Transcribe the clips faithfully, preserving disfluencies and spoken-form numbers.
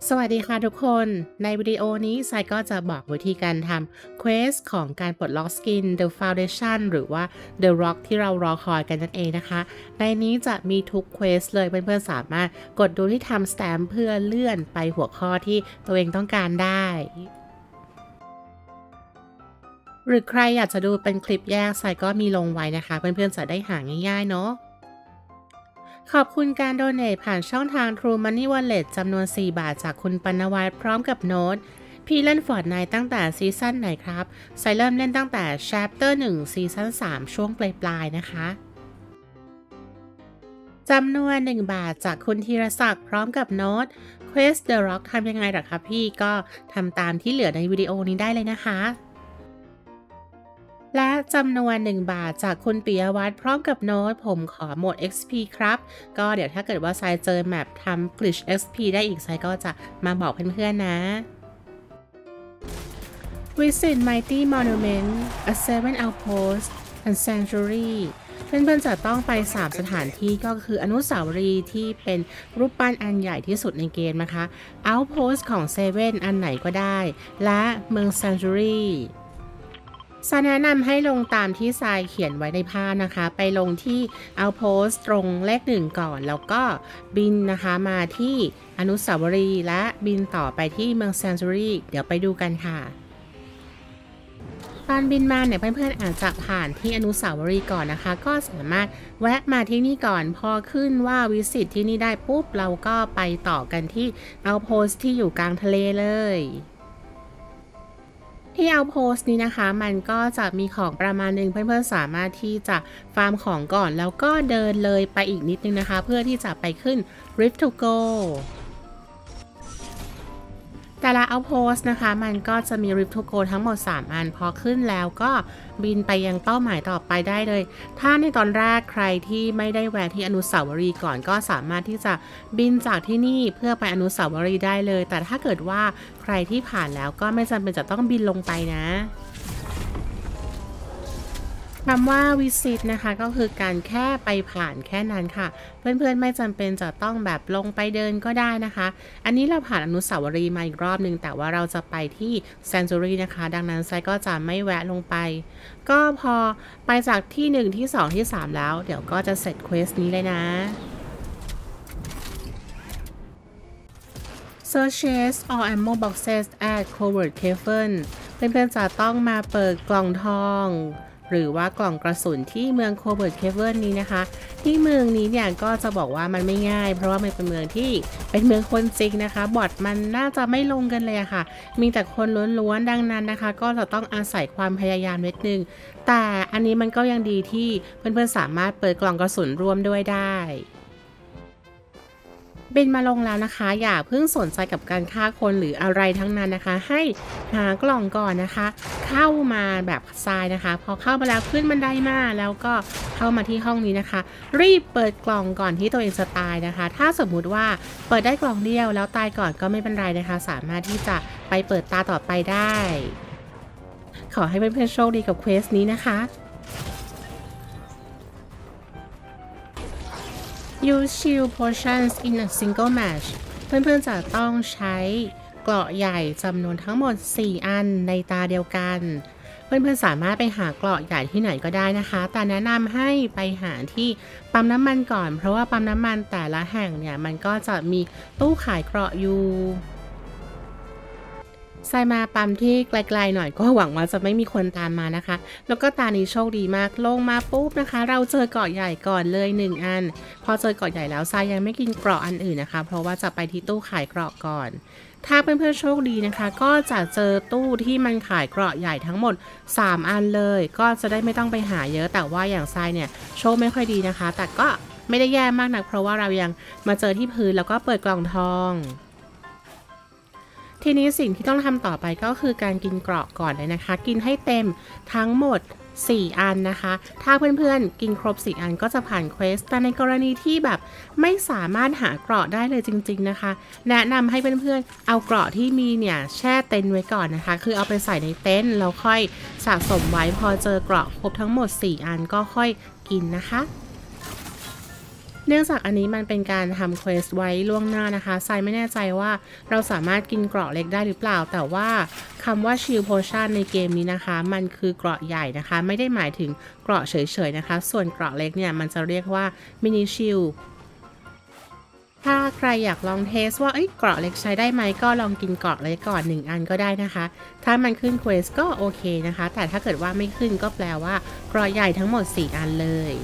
สวัสดีค่ะทุกคน ในวิดีโอนี้ไซก็จะบอกวิธีการทำเควสของการปลดล็อกสกิน The Foundation หรือว่า The Rock ที่เรารอคอยกันนั่นเองนะคะ ในนี้จะมีทุกเควสเลยเพื่อนๆสามารถกดดูที่ทำสแตมป์เพื่อเลื่อนไปหัวข้อที่ตัวเองต้องการได้ หรือใครอยากจะดูเป็นคลิปแยกไซก็มีลงไว้นะคะเพื่อนๆจะได้หาง่ายๆเนาะ ขอบคุณการโดเนทผ่านช่องทาง True Money Wallet จำนวน สี่ บาทจากคุณปนวัฒน์พร้อมกับโน้ต พี่เล่น Fortnite ตั้งแต่ซีซั่นไหนครับไซเริ่มเล่นตั้งแต่ Chapter หนึ่ง ซีซั่น สาม ช่วงปลายๆนะคะ จำนวน หนึ่ง บาทจากคุณธีรศักดิ์พร้อมกับโน้ต Quest The Rock ทำยังไงหรอคะพี่ก็ทำตามที่เหลือในวิดีโอนี้ได้เลยนะคะ และจำนวน หนึ่ง บาทจากคุณปิยวัฒน์พร้อมกับโน้ตผมขอหมด เอ็กซ์ พี ครับ ก็เดี๋ยวถ้าเกิดว่าไซเจอแมปทำ glitch เอ็กซ์ พี ได้อีกไซก็จะมาบอกเพื่อนๆนะ Visit Mighty Monument a Seven Outpost and Sanctuary เพื่อนๆจะต้องไป สาม สถานที่ก็คืออนุสาวรีย์ที่เป็นรูปปั้นอันใหญ่ที่สุดในเกมนะคะ Outpost ของเซเว่นอันไหนก็ได้ และเมือง Sanctuaryซาแนะนำให้ลงตามที่ทรายเขียนไว้ในภาพนะคะไปลงที่ Outpost ตรงเลขหนึ่งก่อนแล้วก็บินนะคะมาที่อนุสาวรีย์และบินต่อไปที่เมือง Sanctuary เดี๋ยวไปดูกันค่ะตอนบินมาเนี่ยเพื่อนๆอาจจะผ่านที่อนุสาวรีย์ก่อนนะคะก็สามารถแวะมาที่นี่ก่อนพอขึ้นว่าวิสิตที่นี่ได้ปุ๊บเราก็ไปต่อกันที่ Outpost ที่อยู่กลางทะเลเลยที่เอาโพสต์นี้นะคะมันก็จะมีของประมาณหนึ่งเพื่อนๆสามารถที่จะฟาร์มของก่อนแล้วก็เดินเลยไปอีกนิดนึงนะคะเพื่อที่จะไปขึ้น Rift to Go แต่ละเอาโพสต์นะคะมันก็จะมี Rift to Go ทั้งหมดสามอันพอขึ้นแล้วก็บินไปยังเป้าหมายต่อไปได้เลยถ้าในตอนแรกใครที่ไม่ได้แวะที่อนุสาวรีย์ก่อนก็สามารถที่จะบินจากที่นี่เพื่อไปอนุสาวรีย์ได้เลยแต่ถ้าเกิดว่าใครที่ผ่านแล้วก็ไม่จำเป็นจะต้องบินลงไปนะคำว่า visit นะคะก็คือการแค่ไปผ่านแค่นั้นค่ะเพื่อนๆไม่จำเป็นจะต้องแบบลงไปเดินก็ได้นะคะอันนี้เราผ่านอนุสาวรีย์มาอีกรอบนึงแต่ว่าเราจะไปที่ Sanctuary นะคะดังนั้นไซก็จะไม่แวะลงไปก็พอไปจากที่หนึ่งที่สองที่สามแล้วเดี๋ยวก็จะเสร็จเควสนี้เลยนะ Searches all ammo boxes at Covert Cavern เพื่อนๆจะต้องมาเปิดกล่องทองหรือว่ากล่องกระสุนที่เมือง Covert Cavern นี้นะคะที่เมืองนี้เนี่ยก็จะบอกว่ามันไม่ง่ายเพราะว่ามันเป็นเมืองที่เป็นเมืองคนจริงนะคะบอทมันน่าจะไม่ลงกันเลยค่ะมีแต่คนล้วนๆดังนั้นนะคะก็จะต้องอาศัยความพยายามนิดนึงแต่อันนี้มันก็ยังดีที่เพื่อนๆสามารถเปิดกล่องกระสุนร่วมด้วยได้บินมาลงแล้วนะคะอย่าเพิ่งสนใจกับการฆ่าคนหรืออะไรทั้งนั้นนะคะให้หากล่องก่อนนะคะเข้ามาแบบทรายนะคะพอเข้ามาแล้วขึ้นบันไดมาแล้วก็เข้ามาที่ห้องนี้นะคะรีบเปิดกล่องก่อนที่ตัวเองจะตายนะคะถ้าสมมุติว่าเปิดได้กล่องเดียวแล้วตายก่อนก็ไม่เป็นไรนะคะสามารถที่จะไปเปิดตาต่อไปได้ขอให้เพื่อนๆโชคดีกับเควสนี้นะคะUse shield potions in a single match เพื่อนๆจะต้องใช้เกราะใหญ่จำนวนทั้งหมดสี่อันในตาเดียวกันเพื่อนๆสามารถไปหาเกราะใหญ่ที่ไหนก็ได้นะคะแต่แนะนำให้ไปหาที่ปั๊มน้ำมันก่อนเพราะว่าปั๊มน้ำมันแต่ละแห่งเนี่ยมันก็จะมีตู้ขายเกราะอยู่ไซมาปั๊มที่ไกลๆหน่อยก็หวังว่าจะไม่มีคนตามมานะคะแล้วก็ตานี้โชคดีมากลงมาปุ๊บนะคะเราเจอเกาะใหญ่ก่อนเลยหนึ่งอันพอเจอเกาะใหญ่แล้วไซยังไม่กินเกราะอันอื่นนะคะเพราะว่าจะไปที่ตู้ขายเกราะก่อนถ้าเพื่อนๆโชคดีนะคะก็จะเจอตู้ที่มันขายเกราะใหญ่ทั้งหมดสามอันเลยก็จะได้ไม่ต้องไปหาเยอะแต่ว่าอย่างไซเนี่ยโชคไม่ค่อยดีนะคะแต่ก็ไม่ได้แย่มากนักเพราะว่าเรายังมาเจอที่พื้นแล้วก็เปิดกล่องทองทีนี้สิ่งที่ต้องทำต่อไปก็คือการกินเกราะก่อนเลยนะคะกินให้เต็มทั้งหมดสี่อันนะคะถ้าเพื่อนๆกินครบสี่อันก็จะผ่านเควสแต่ในกรณีที่แบบไม่สามารถหาเกราะได้เลยจริงๆนะคะแนะนำให้เพื่อนๆเอาเกราะที่มีเนี่ยแช่เต็นท์ไว้ก่อนนะคะคือเอาไปใส่ในเต็นท์แล้วค่อยสะสมไว้พอเจอเกราะครบทั้งหมดสี่อันก็ค่อยกินนะคะเนื่องจากอันนี้มันเป็นการทำเควสไว้ล่วงหน้านะคะไซไม่แน่ใจว่าเราสามารถกินเกราะเล็กได้หรือเปล่าแต่ว่าคำว่าชิลโพชั่นในเกมนี้นะคะมันคือเกราะใหญ่นะคะไม่ได้หมายถึงเกราะเฉยๆนะคะส่วนเกราะเล็กเนี่ยมันจะเรียกว่ามินิชิลถ้าใครอยากลองเทสว่าเอ้ยเกราะเล็กใช้ได้ไหมก็ลองกินเกราะเล็กก่อนหนึ่งอันก็ได้นะคะถ้ามันขึ้นเควสก็โอเคนะคะแต่ถ้าเกิดว่าไม่ขึ้นก็แปลว่าเกราะใหญ่ทั้งหมดสี่อันเลย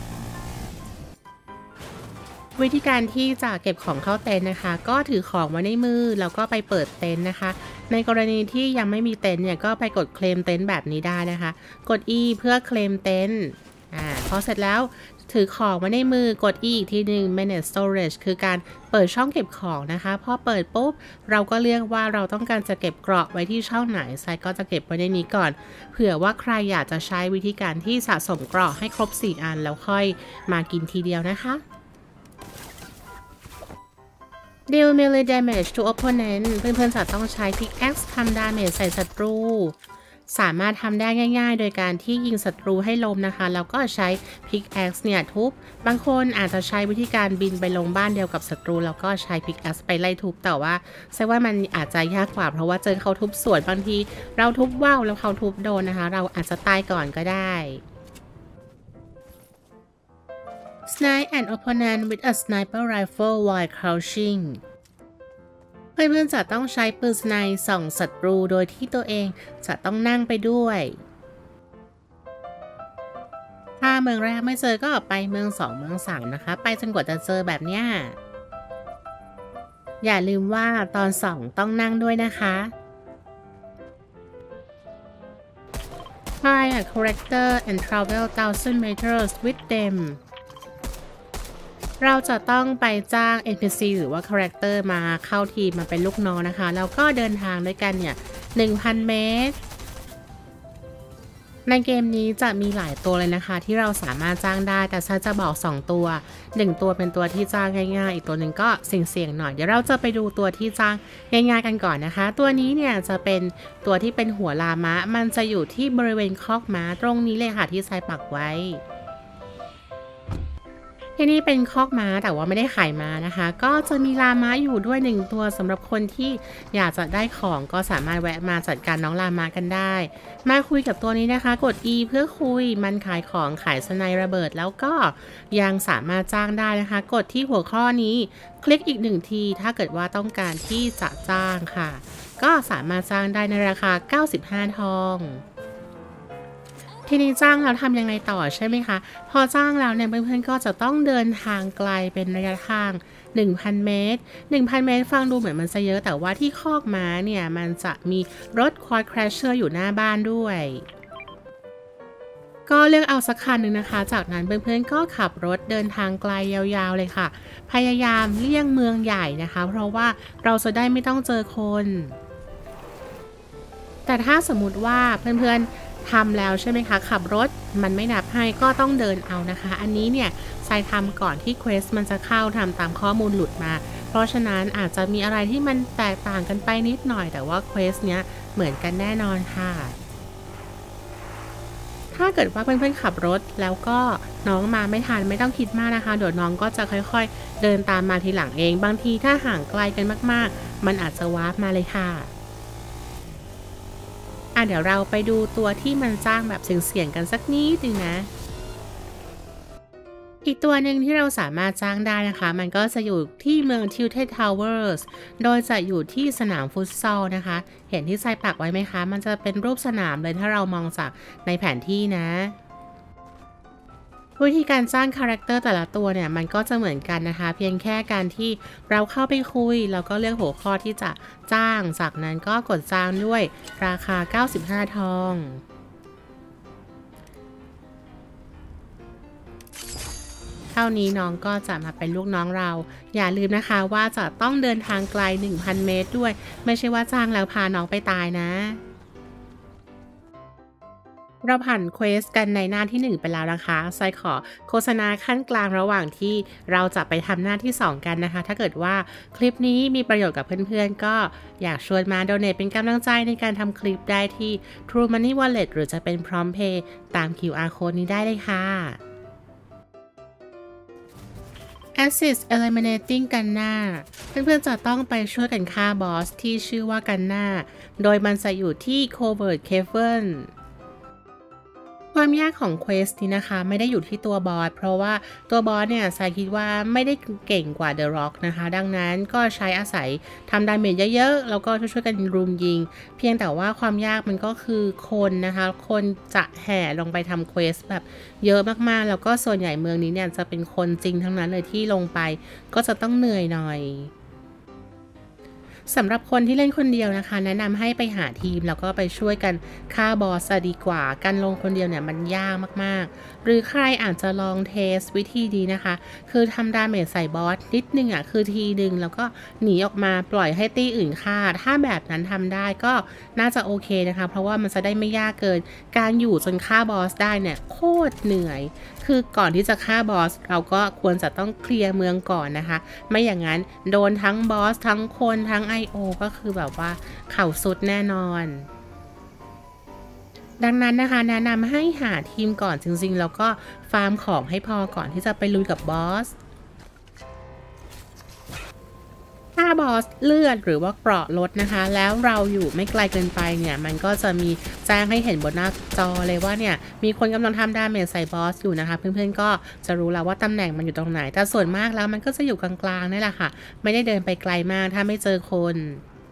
วิธีการที่จะเก็บของเข้าเต็นท์นะคะก็ถือของไว้ในมือแล้วก็ไปเปิดเต็นท์นะคะในกรณีที่ยังไม่มีเต็นท์เนี่ยก็ไปกดเคลมเต็นท์แบบนี้ได้นะคะกด E เพื่อเคลมเต็นท์อ่าพอเสร็จแล้วถือของไว้ในมือกด E อีกทีหนึ่ง manage storage คือการเปิดช่องเก็บของนะคะพอเปิดปุ๊บเราก็เลือกว่าเราต้องการจะเก็บเกราะไว้ที่ช่องไหนไซก็จะเก็บไว้ในนี้ก่อนเผื่อว่าใครอยากจะใช้วิธีการที่สะสมเกราะให้ครบสี่อันแล้วค่อยมากินทีเดียวนะคะ Deal melee damage to opponent เพื่อนๆจะต้องใช้ pickaxe ทำ damage ใส่ศัตรูสามารถทำได้ง่ายๆโดยการที่ยิงศัตรูให้ล้มนะคะแล้วก็ใช้ pickaxe เนี่ยทุบบางคนอาจจะใช้วิธีการบินไปลงบ้านเดียวกับศัตรูแล้วก็ใช้ pickaxe ไปไล่ทุบแต่ว่าใช่ว่ามันอาจจะยากกว่าเพราะว่าเจอเขาทุบสวนบางทีเราทุบว่าวแล้วเขาทุบโดนนะคะเราอาจจะตายก่อนก็ได้ Snipe an opponent with a sniper rifle while crouching เพื่อนๆจะต้องใช้ปืนสไนป์ส่องศัตรูโดยที่ตัวเองจะต้องนั่งไปด้วยถ้าเมืองแรกไม่เจอก็ไปเมืองสองเมืองสามนะคะไปจนกว่าจะเจอแบบเนี้ยอย่าลืมว่าตอนส่องต้องนั่งด้วยนะคะ Find a character and travel one thousand meters with themเราจะต้องไปจ้าง เอ็น พี ซี หรือว่า Character มาเข้าทีมมาเป็นลูกน้องนะคะแล้วก็เดินทางด้วยกันเนี่ย หนึ่งพัน เมตรในเกมนี้จะมีหลายตัวเลยนะคะที่เราสามารถจ้างได้แต่ฉันจะบอกสองตัวหนึ่งตัวเป็นตัวที่จ้างง่ายๆอีกตัวหนึ่งก็เสี่ยงๆหน่อยเดี๋ยวเราจะไปดูตัวที่จ้างง่ายๆกันก่อนนะคะตัวนี้เนี่ยจะเป็นตัวที่เป็นหัวลามะมันจะอยู่ที่บริเวณคอกม้าตรงนี้เลยค่ะที่ไซปักไว้ที่นี่เป็นคอกม้าแต่ว่าไม่ได้ขายม้านะคะก็จะมีลาม้าอยู่ด้วยหนึ่งตัวสำหรับคนที่อยากจะได้ของก็สามารถแวะมาจัดการน้องลาม้ากันได้มาคุยกับตัวนี้นะคะกด E เพื่อคุยมันขายของขายสไนระเบิดแล้วก็ยังสามารถจ้างได้นะคะกดที่หัวข้อนี้คลิกอีกหนึ่งทีถ้าเกิดว่าต้องการที่จะจ้างค่ะก็สามารถจ้างได้ในราคาเก้าสิบห้าทองทีนี้จ้างแล้วทำยังไงต่อใช่ไหมคะพอจ้างแล้วเนี่ยเพื่อนๆก็จะต้องเดินทางไกลเป็นระยะทาง หนึ่งพัน เมตร หนึ่งพัน เมตรฟังดูเหมือนมันจะเยอะแต่ว่าที่คอกม้าเนี่ยมันจะมีรถควอดแครชเชอร์อยู่หน้าบ้านด้วยก็เลือกเอาสักคันหนึ่งนะคะจากนั้นเพื่อนๆก็ขับรถเดินทางไกลยาวๆเลยค่ะพยายามเลี่ยงเมืองใหญ่นะคะเพราะว่าเราจะได้ไม่ต้องเจอคนแต่ถ้าสมมุติว่าเพื่อนๆทำแล้วใช่ไหมคะขับรถมันไม่นับให้ก็ต้องเดินเอานะคะอันนี้เนี่ยไซทำก่อนที่เควสมันจะเข้าทำตามข้อมูลหลุดมาเพราะฉะนั้นอาจจะมีอะไรที่มันแตกต่างกันไปนิดหน่อยแต่ว่าเควสเนี้ยเหมือนกันแน่นอนค่ะถ้าเกิดว่าเพื่อนๆขับรถแล้วก็น้องมาไม่ทันไม่ต้องคิดมากนะคะเดี๋ยวน้องก็จะค่อยๆเดินตามมาทีหลังเองบางทีถ้าห่างไกลกันมากๆมันอาจจะวาร์ปมาเลยค่ะเดี๋ยวเราไปดูตัวที่มันจ้างแบบเสี่ยงๆกันสักนิดนึงนะอีกตัวหนึ่งที่เราสามารถจ้างได้นะคะมันก็จะอยู่ที่เมือง Tilted Towers โดยจะอยู่ที่สนามฟุตซอลนะคะเห็นที่ไซปักไว้ไหมคะมันจะเป็นรูปสนามเลยถ้าเรามองจากในแผนที่นะวิธีการจ้างคาแรคเตอร์แต่ละตัวเนี่ยมันก็จะเหมือนกันนะคะเพียงแค่การที่เราเข้าไปคุยแล้วก็เลือกหัวข้อที่จะจ้างจากนั้นก็กดจ้างด้วยราคาเก้าสิบห้าทองเท่านี้น้องก็จะมาเป็นลูกน้องเราอย่าลืมนะคะว่าจะต้องเดินทางไกล หนึ่งพัน เมตรด้วยไม่ใช่ว่าจ้างแล้วพาน้องไปตายนะเราผ่านเควสกันในหน้าที่หนึ่งไปแล้วนะคะไซขอโฆษณาขั้นกลางระหว่างที่เราจะไปทำหน้าที่สองกันนะคะถ้าเกิดว่าคลิปนี้มีประโยชน์กับเพื่อนๆก็อยากชวนมาโดเนทเป็นกำลังใจในการทำคลิปได้ที่ True Money Wallet หรือจะเป็น Prompt Pay ตาม คิว อาร์ Code นี้ได้เลยค่ะ Assist Eliminating Gunna เพื่อนๆจะต้องไปช่วยกันฆ่าบอสที่ชื่อว่า Gunna โดยมันจะอยู่ที่ Covert Cavern ความยากของเควสนี้นะคะไม่ได้อยู่ที่ตัวบอสเพราะว่าตัวบอสเนี่ยสายคิดว่าไม่ได้เก่งกว่า The Rock นะคะดังนั้นก็ใช้อาศัยทำดาเมจเยอะๆแล้วก็ช่วยๆกันรุมยิงเพียงแต่ว่าความยากมันก็คือคนนะคะคนจะแห่ลงไปทำเควสแบบเยอะมากๆแล้วก็ส่วนใหญ่เมืองนี้เนี่ยจะเป็นคนจริงทั้งนั้นเลยที่ลงไปก็จะต้องเหนื่อยหน่อยสำหรับคนที่เล่นคนเดียวนะคะแนะนำให้ไปหาทีมแล้วก็ไปช่วยกันฆ่าบอสดีกว่าการลงคนเดียวเนี่ยมันยากมากๆหรือใครอาจจะลองเทสวิธีดีนะคะคือทำดาเมจใส่บอสนิดนึงอ่ะคือทีดึงแล้วก็หนีออกมาปล่อยให้ตีอื่นฆ่าถ้าแบบนั้นทำได้ก็น่าจะโอเคนะคะเพราะว่ามันจะได้ไม่ยากเกินการอยู่จนฆ่าบอสได้เนี่ยโคตรเหนื่อยคือก่อนที่จะฆ่าบอสเราก็ควรจะต้องเคลียร์เมืองก่อนนะคะไม่อย่างนั้นโดนทั้งบอสทั้งคนทั้ง ไอ โอ ก็คือแบบว่าเข่าสุดแน่นอนดังนั้นนะคะแนะนำให้หาทีมก่อนจริงๆแล้วก็ฟาร์มของให้พอก่อนที่จะไปลุยกับบอสถ้าบอสเลือดหรือว่าเกราะลดนะคะแล้วเราอยู่ไม่ไกลเกินไปเนี่ยมันก็จะมีแจ้งให้เห็นบนหน้าจอเลยว่าเนี่ยมีคนกำลังทำดาเมจใส่บอสอยู่นะคะเพื่อนๆก็จะรู้แล้วว่าตำแหน่งมันอยู่ตรงไหนแต่ส่วนมากแล้วมันก็จะอยู่กลางๆนี่แหละค่ะไม่ได้เดินไปไกลมากถ้าไม่เจอคน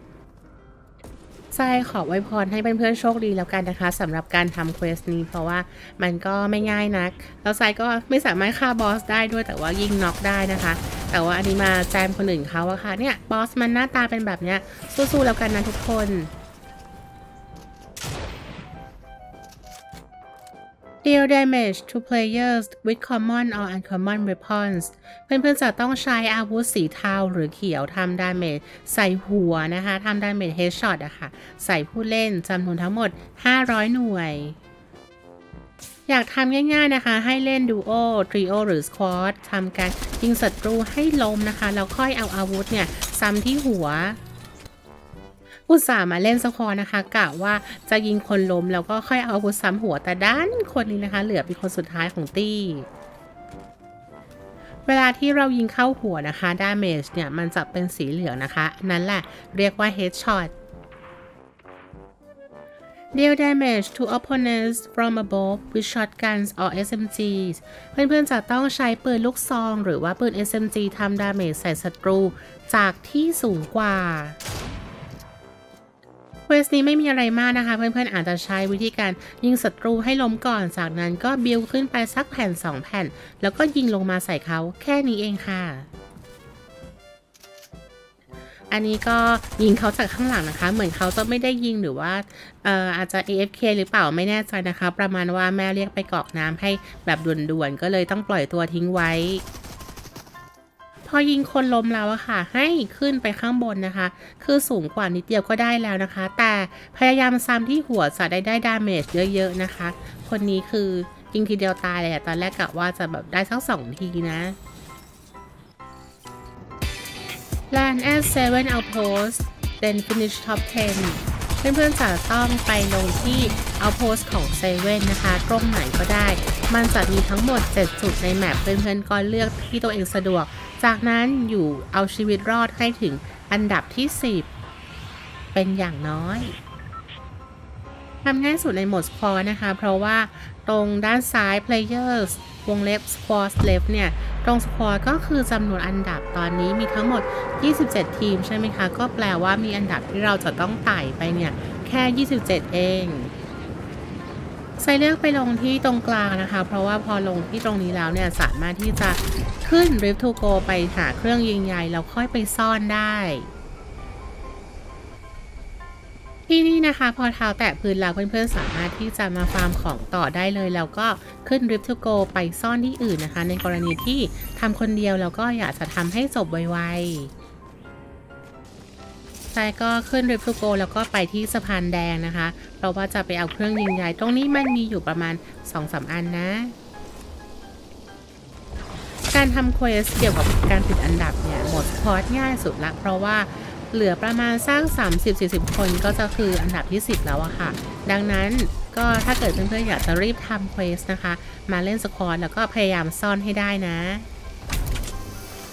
ใช่ขออวยพรให้เพื่อนๆโชคดีแล้วกันนะคะสำหรับการทำเควสนี้เพราะว่ามันก็ไม่ง่ายนักแล้วไซก็ไม่สามารถฆ่าบอสได้ด้วยแต่ว่ายิงน็อกได้นะคะแต่ว่าอันนี้มาแจมคนอื่นเขาอะค่ะเนี่ยบอสมันหน้าตาเป็นแบบเนี้ยสู้ๆแล้วกันนะทุกคน Deal damage to players with common or uncommon weapons เพื่อนๆจะต้องใช้อาวุธสีเทาหรือเขียวทำดาเมจใส่หัวนะคะทำดาเมจเฮดช็อตอะค่ะใส่ผู้เล่นจำนวนทั้งหมดห้าร้อยหน่วยอยากทำง่ายๆนะคะให้เล่นดูโอทริโอหรือสควอตทำการยิงศัตรูให้ล้มนะคะแล้วค่อยเอาอาวุธเนี่ยซ้ำที่หัวอุตส่าห์มาเล่นสควอตนะคะกะว่าจะยิงคนล้มแล้วก็ค่อยเอาอาวุธซ้ำหัวแต่ด้านคนนี้นะคะเหลือเป็นคนสุดท้ายของตี้เวลาที่เรายิงเข้าหัวนะคะดาเมจเนี่ยมันจะเป็นสีเหลืองนะคะนั่นแหละเรียกว่า headshot Deal damage to opponents from above with shotguns or เอส เอ็ม จี เพื่อนๆจะต้องใช้ปืนลูกซองหรือว่าปืน เอส เอ็ม จี ทำดาเมจใส่ศัตรูจากที่สูงกว่าเควสนี้ไม่มีอะไรมากนะคะเพื่อนๆอาจจะใช้วิธีการยิงศัตรูให้ล้มก่อนจากนั้นก็บิลขึ้นไปสักแผ่นสองแผ่นแล้วก็ยิงลงมาใส่เขาแค่นี้เองค่ะอันนี้ก็ยิงเขาจากข้างหลังนะคะเหมือนเขาจะไม่ได้ยิงหรือว่าเอ่ออาจจะ เอ เอฟ เค หรือเปล่าไม่แน่ใจนะคะประมาณว่าแม่เรียกไปกรอกน้ำให้แบบด่วนๆก็เลยต้องปล่อยตัวทิ้งไว้พอยิงคนล้มแล้วอะค่ะให้ขึ้นไปข้างบนนะคะคือสูงกว่านิดเดียวก็ได้แล้วนะคะแต่พยายามซ้ำที่หัวจะได้ได้ดาเมจเยอะๆนะคะคนนี้คือยิงทีเดียวตายเลยอะตอนแรกกะว่าจะแบบได้สักสองทีนะ Land at seven outposts then finish top ten เพื่อนๆจะต้องไปลงที่ outpost ของเซเว่นนะคะตรงไหนก็ได้มันจะมีทั้งหมดเจ็ดจุดในแมปเพื่อนๆก็เลือกที่ตัวเองสะดวกจากนั้นอยู่เอาชีวิตรอดให้ถึงอันดับที่สิบเป็นอย่างน้อยทำง่ายสุดในโหมดสควอตนะคะเพราะว่าตรงด้านซ้าย players วงเล็บ squad left เนี่ยตรงสควอตก็คือจำนวนอันดับตอนนี้มีทั้งหมดยี่สิบเจ็ดทีมใช่ไหมคะก็แปลว่ามีอันดับที่เราจะต้องไต่ไปเนี่ยแค่ยี่สิบเจ็ดเองไซเลือกไปลงที่ตรงกลางนะคะเพราะว่าพอลงที่ตรงนี้แล้วเนี่ยสามารถที่จะขึ้น Rift to Go ไปหาเครื่องยิงใหญ่แล้วค่อยไปซ่อนได้ที่นี่นะคะพอเท้าแตะพื้นแล้วเพื่อนๆสามารถที่จะมาฟาร์มของต่อได้เลยแล้วก็ขึ้น Rift to Go ไปซ่อนที่อื่นนะคะในกรณีที่ทำคนเดียวแล้วก็อยากจะทำให้จบไวๆใช่ก็ขึ้น Rift to Go แล้วก็ไปที่สะพานแดงนะคะเพราะว่าจะไปเอาเครื่องยิงใหญ่ตรงนี้มันมีอยู่ประมาณ สองสาม อันนะการทำเควสเกี่ยวกับการติดอันดับเนี่ยหมดคอร์สง่ายสุดละเพราะว่าเหลือประมาณสร้าง สามสิบถึงสี่สิบ คนก็จะคืออันดับที่สิบแล้วอะค่ะดังนั้นก็ถ้าเกิดเพื่อนๆอยากจะรีบทำเควสนะคะมาเล่นสควอตแล้วก็พยายามซ่อนให้ได้นะ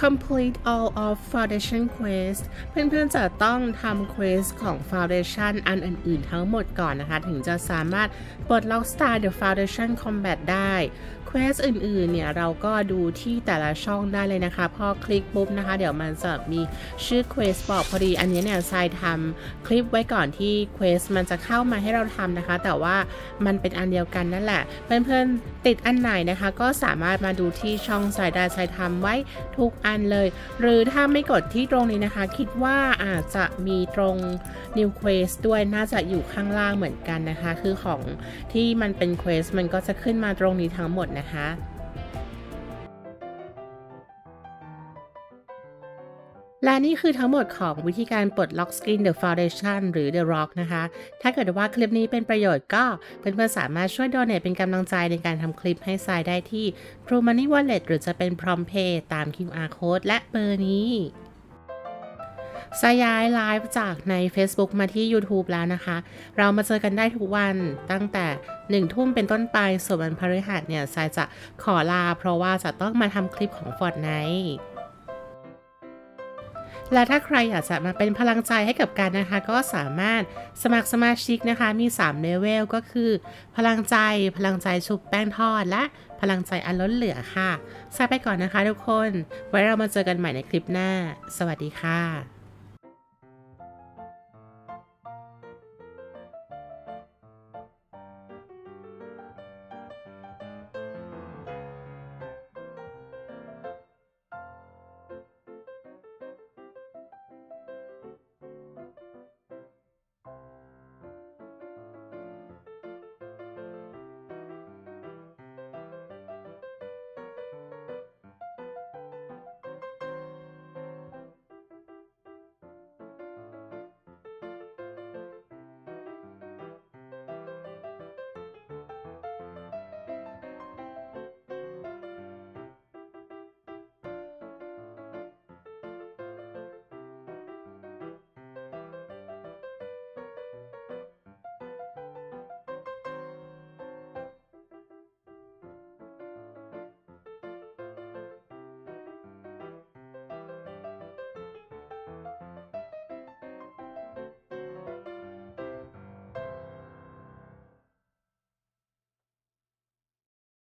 complete all of foundation quest เพื่อนๆจะต้องทำ quest ของ foundation อันอื่นๆทั้งหมดก่อนนะคะถึงจะสามารถปลดล็อก Start the Foundation Combat ได้ quest อื่นๆเนี่ยเราก็ดูที่แต่ละช่องได้เลยนะคะพอคลิกปุ๊บนะคะเดี๋ยวมันจะมีชื่อ quest บอกพอดีอันนี้เนี่ยทรายทำคลิปไว้ก่อนที่ quest มันจะเข้ามาให้เราทำนะคะแต่ว่ามันเป็นอันเดียวกันนั่นแหละเพื่อนๆติดอันไหนนะคะก็สามารถมาดูที่ช่องทรายได้ทรายทำไว้ทุกอันเลยหรือถ้าไม่กดที่ตรงนี้นะคะคิดว่าอาจจะมีตรง New Quest ด้วยน่าจะอยู่ข้างล่างเหมือนกันนะคะคือของที่มันเป็น Quest มันก็จะขึ้นมาตรงนี้ทั้งหมดนะคะและนี่คือทั้งหมดของวิธีการปลดล็อก Skin The Foundation หรือ The Rock นะคะถ้าเกิดว่าคลิปนี้เป็นประโยชน์ก็เพื่อนๆสามารถช่วย Donate เป็นกำลังใจในการทำคลิปให้ทรายได้ที่ True Money Wallet หรือจะเป็น PromptPay ตาม คิว อาร์ Code และเบอร์นี้สายย้ายไลฟ์จากใน Facebook มาที่ YouTube แล้วนะคะเรามาเจอกันได้ทุกวันตั้งแต่หนึ่งทุ่มเป็นต้นไปส่วนวันพฤหัสเนี่ยสายจะขอลาเพราะว่าจะต้องมาทำคลิปของ Fortniteและถ้าใครอยากจะมาเป็นพลังใจให้กับกันนะคะก็สามารถสมัครสมาชิกนะคะมีสามเลเวลก็คือพลังใจพลังใจชุบแป้งทอดและพลังใจอันล้นเหลือค่ะสายไปก่อนนะคะทุกคนไว้เรามาเจอกันใหม่ในคลิปหน้าสวัสดีค่ะ